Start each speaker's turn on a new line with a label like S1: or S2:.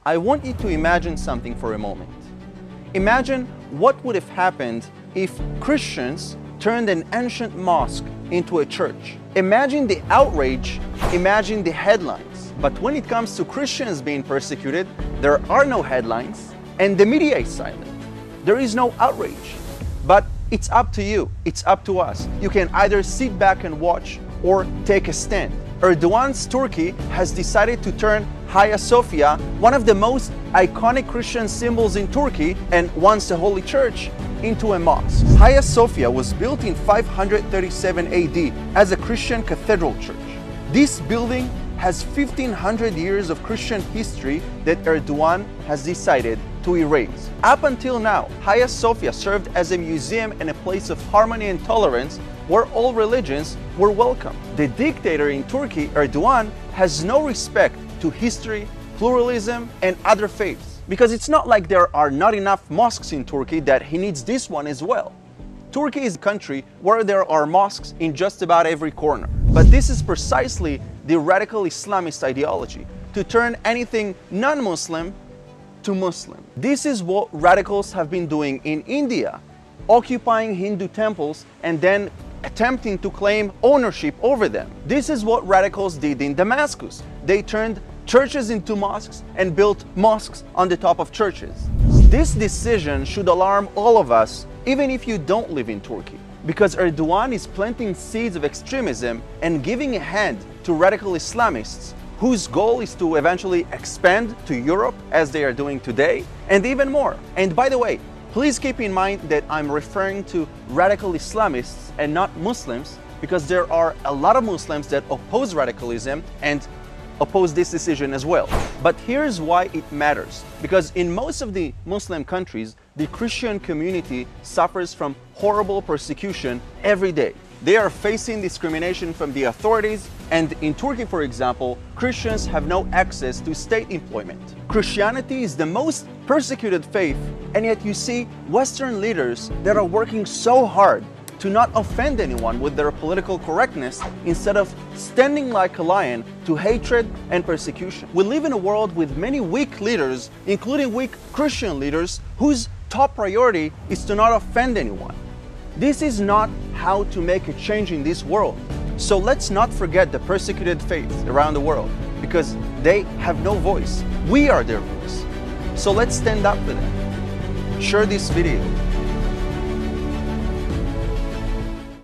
S1: I want you to imagine something for a moment. Imagine what would have happened if Christians turned an ancient mosque into a church. Imagine the outrage, imagine the headlines. But when it comes to Christians being persecuted, there are no headlines and the media is silent. There is no outrage. But it's up to you, it's up to us. You can either sit back and watch or take a stand. Erdogan's Turkey has decided to turn Hagia Sophia, one of the most iconic Christian symbols in Turkey and once a holy church, into a mosque. Hagia Sophia was built in 537 AD as a Christian cathedral church. This building has 1500 years of Christian history that Erdogan has decided to erase. Up until now, Hagia Sophia served as a museum and a place of harmony and tolerance where all religions were welcome. The dictator in Turkey, Erdogan, has no respect to history, pluralism, and other faiths. Because it's not like there are not enough mosques in Turkey that he needs this one as well. Turkey is a country where there are mosques in just about every corner. But this is precisely the radical Islamist ideology, to turn anything non-Muslim to Muslim. This is what radicals have been doing in India, occupying Hindu temples and then attempting to claim ownership over them. This is what radicals did in Damascus. They turned churches into mosques and built mosques on the top of churches. This decision should alarm all of us, even if you don't live in Turkey, because Erdogan is planting seeds of extremism and giving a hand to radical Islamists whose goal is to eventually expand to Europe as they are doing today and even more. And by the way, please keep in mind that I'm referring to radical Islamists and not Muslims, because there are a lot of Muslims that oppose radicalism and oppose this decision as well. But here's why it matters. Because in most of the Muslim countries, the Christian community suffers from horrible persecution every day. They are facing discrimination from the authorities, and in Turkey, for example, Christians have no access to state employment. Christianity is the most persecuted faith, and yet you see Western leaders that are working so hard to not offend anyone with their political correctness instead of standing like a lion to hatred and persecution. We live in a world with many weak leaders, including weak Christian leaders, whose top priority is to not offend anyone. This is not how to make a change in this world. So let's not forget the persecuted faiths around the world, because they have no voice. We are their voice. So let's stand up for them. Share this video.